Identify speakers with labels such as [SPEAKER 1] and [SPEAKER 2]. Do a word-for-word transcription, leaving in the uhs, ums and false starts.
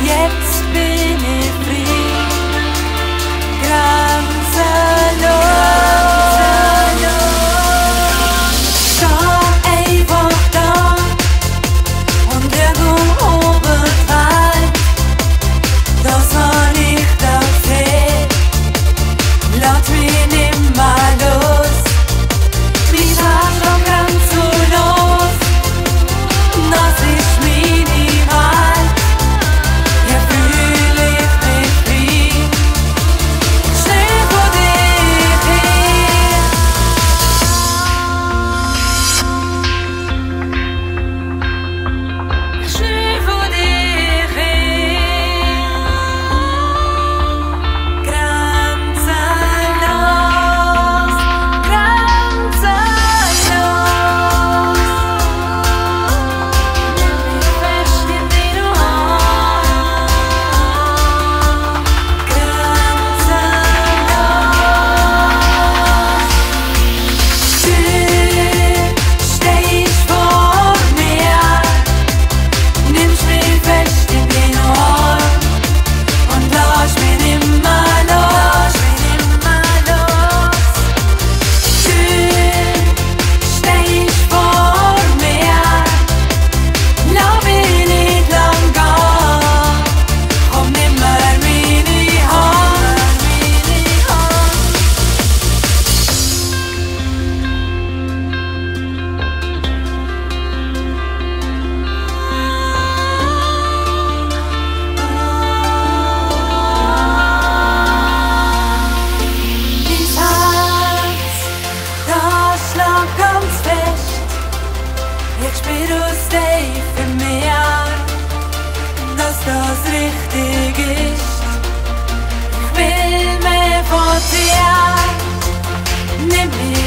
[SPEAKER 1] Jetzt bin ich frei, grenzenlos. Steh einfach da und irgendwo oben rein, das hab ich doch gesehen. Lass mich nimmer los, mein Herz schlägt grenzenlos. Das ist meine Welt, hier fühl ich mich frei. Schnell vor dir her. Schnell vor dir her. Grenzenlos, grenzenlos. Nimm mich fest in deine Arme. Grenzenlos. Du stehst vor mir, nimmst mich fest in deine Arme und lass mich nimmer los, nimmer los. Du stehst vor mir, lass mich nicht lang gehen. Komm, nimmer meine Hand, meine Hand. Mein Herz, das schlägt ganz fest. Ich spür aus dir für mich, dass das richtig ist. Ich will mehr von dir, nimm mich